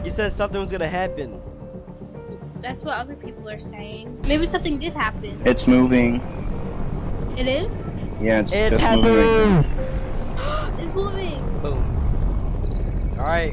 You said something was gonna happen. That's what other people are saying. Maybe something did happen. It's moving. It is? Yeah, it's It's just happening. moving. It's moving. Boom. All right.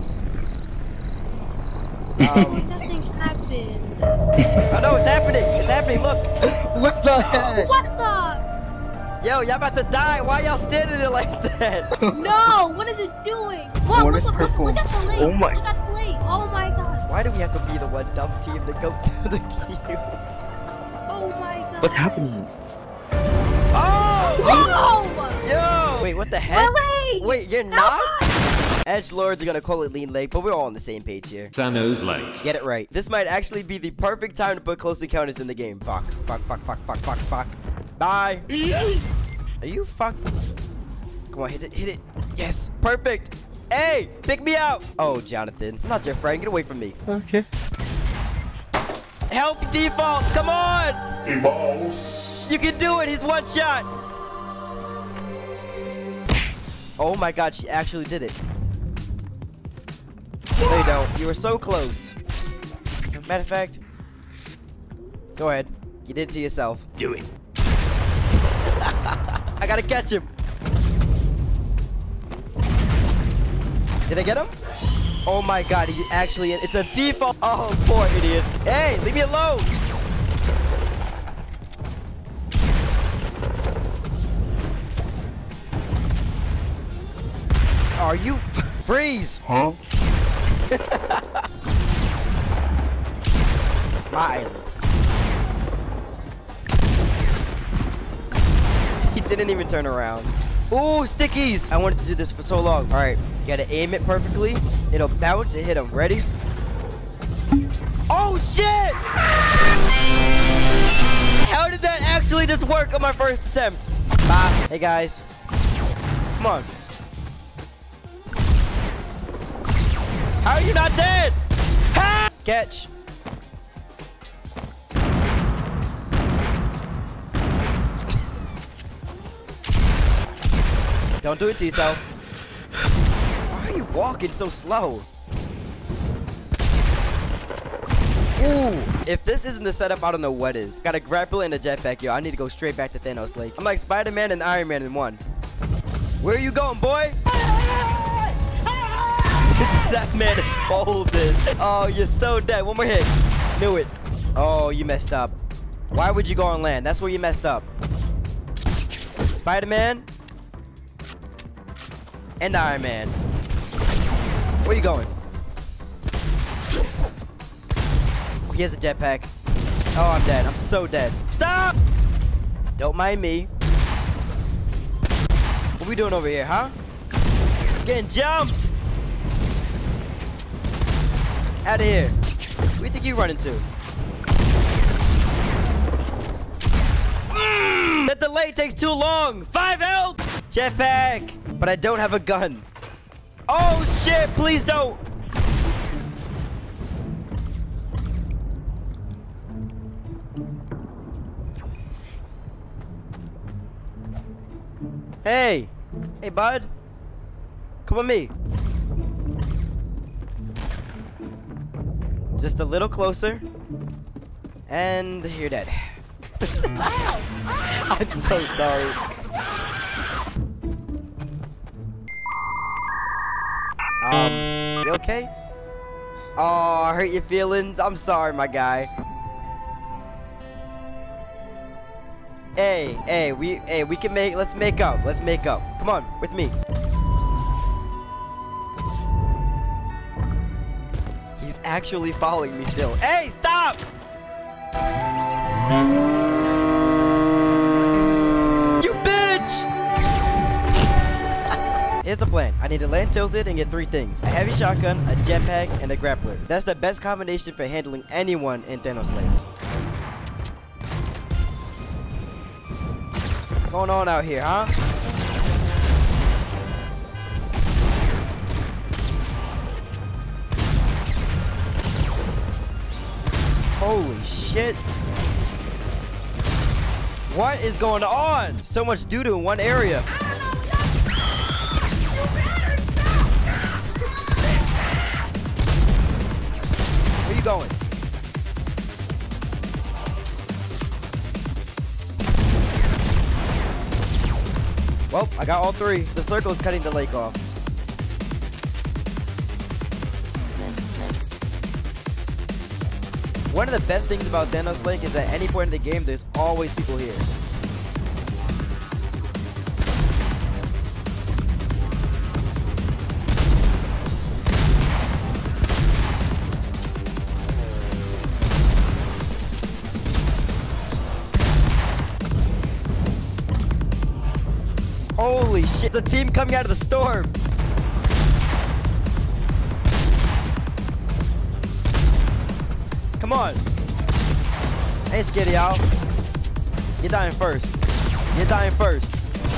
Nothing happened. Oh no, it's happening. It's happening. Look. What the heck? What the? Yo, y'all about to die. Why y'all standing there like that? No, what is it doing? Whoa, What look, is look, purple? look at the lake. Oh my- Look at the lake. Oh my god. Why do we have to be the one dumb team to go to the queue? Oh my god. What's happening? Oh! Oh! Yo! Wait, what the heck? Wait! Wait, you're not? Edge lords are gonna call it Lean Lake, but we're all on the same page here. Thanos Lake. Get it right. This might actually be the perfect time to put close encounters in the game. Fuck. Fuck, fuck, fuck, fuck, fuck, fuck. Bye. Are you fuck? Come on, hit it, hit it. Yes, perfect. Hey, pick me out. Oh, Jonathan, I'm not your friend. Get away from me. Okay. Help default. Come on. Hey, balls. You can do it. He's one shot. Oh my god, she actually did it. No, you don't. You were so close. Matter of fact, go ahead. You did it to yourself. Do it. I gotta catch him. Did I get him? Oh my god, he actually, it's a default. Oh, poor idiot. Hey, leave me alone. Are you freeze? Huh? My island. He didn't even turn around. Ooh, stickies! I wanted to do this for so long. All right, you gotta aim it perfectly. It'll bounce and hit him. Ready? Oh shit! How did that actually just work on my first attempt? Bye. Hey guys, come on. How are you not dead? Ha! Catch. Don't do it to yourself. Why are you walking so slow? Ooh, if this isn't the setup, I don't know what is. Got a grapple and a jetpack, yo. I need to go straight back to Thanos Lake. I'm like Spider-Man and Iron Man in one. Where are you going, boy? That man is folded. Oh, you're so dead. One more hit. Knew it. Oh, you messed up. Why would you go on land? That's where you messed up. Spider-Man and Iron Man. Where you going? Oh, he has a jetpack. Oh, I'm dead. I'm so dead. Stop! Don't mind me. What we doing over here, huh? Getting jumped! Out of here. Where do you think you running to? That delay takes too long. 5 health! Jetpack! But I don't have a gun. Oh shit, please don't! Hey! Hey, bud. Come with me. Just a little closer. And you're dead. I'm so sorry. You okay? Oh, I hurt your feelings. I'm sorry, my guy. Hey, we can let's make up. Let's make up. Come on, with me. He's actually following me still. Hey, stop! You bitch! Here's the plan. I need to land tilted and get 3 things. A heavy shotgun, a jetpack, and a grappler. That's the best combination for handling anyone in Thanos Lake. What's going on out here, huh? Holy shit. What is going on? So much doo-doo in one area. you going? Well, I got all three. The circle is cutting the lake off. One of the best things about Thanos Lake is at any point in the game, there's always people here. Holy shit, it's a team coming out of the storm. Come on. Hey, Ceeday, y'all. You're dying first. You're dying first.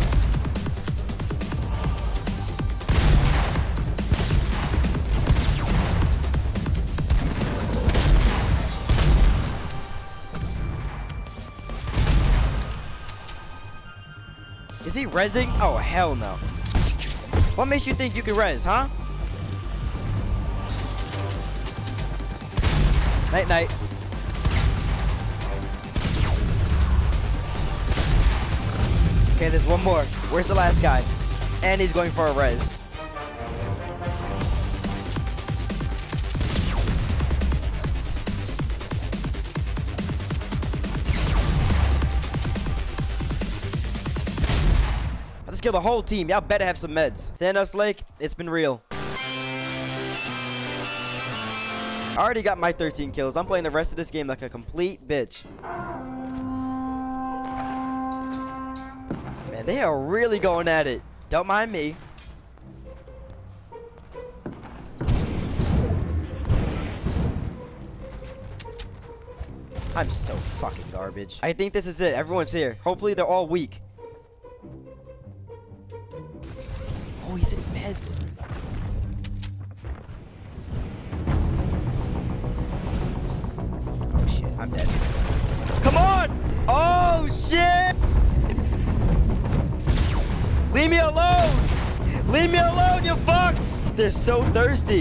Is he rezzing? Oh, hell no. What makes you think you can res, huh? Night, night. Okay, there's one more. Where's the last guy? And he's going for a res. I just killed the whole team. Y'all better have some meds. Thanos Lake, it's been real. I already got my 13 kills. I'm playing the rest of this game like a complete bitch. Man, they are really going at it. Don't mind me. I'm so fucking garbage. I think this is it. Everyone's here. Hopefully they're all weak. Oh, he's in meds. Oh shit, I'm dead. Come on! Oh shit! Leave me alone! Leave me alone, you fucks! They're so thirsty.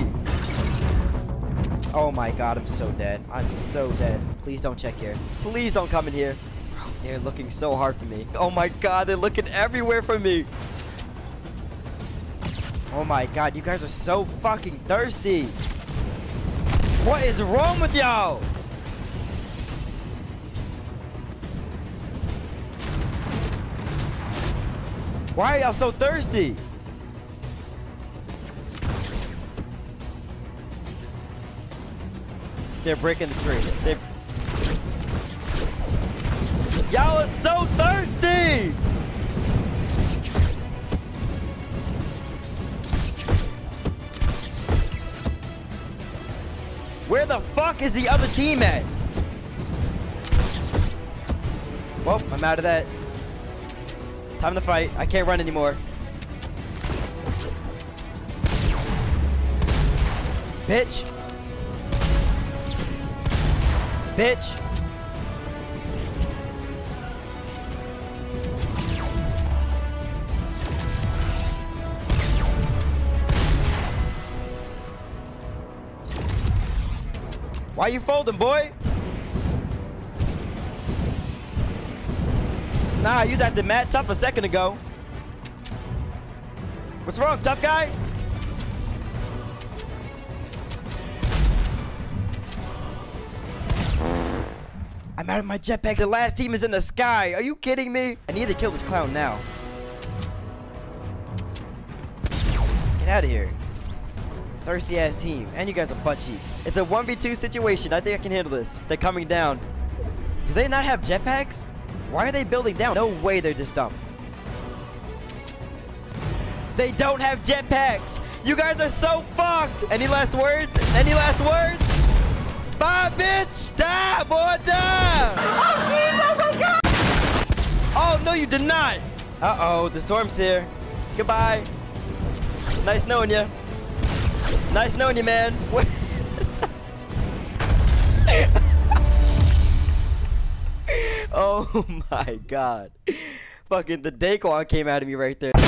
Oh my god, I'm so dead. I'm so dead. Please don't check here. Please don't come in here. Bro, they're looking so hard for me. Oh my god, they're looking everywhere for me. Oh my god, you guys are so fucking thirsty. What is wrong with y'all? Why are y'all so thirsty? They're breaking the tree. Y'all are so thirsty! Where the fuck is the other team at? Well, I'm out of that. Time to fight. I can't run anymore. Bitch. Bitch. Why you folding, boy? Nah, you was acting mad tough a second ago. What's wrong, tough guy? I'm out of my jetpack. The last team is in the sky. Are you kidding me? I need to kill this clown now. Get out of here. Thirsty ass team. And you guys are butt cheeks. It's a 1v2 situation. I think I can handle this. They're coming down. Do they not have jetpacks? Why are they building down? No way they're this dumb. They don't have jetpacks. You guys are so fucked. Any last words? Any last words? Bye, bitch. Die, boy, die. Oh, jeez. Oh, my God. Oh, no, you did not. Uh-oh. The storm's here. Goodbye. It's nice knowing you. It's nice knowing you, man. Oh, my God. Fucking the Daquan came out of me right there.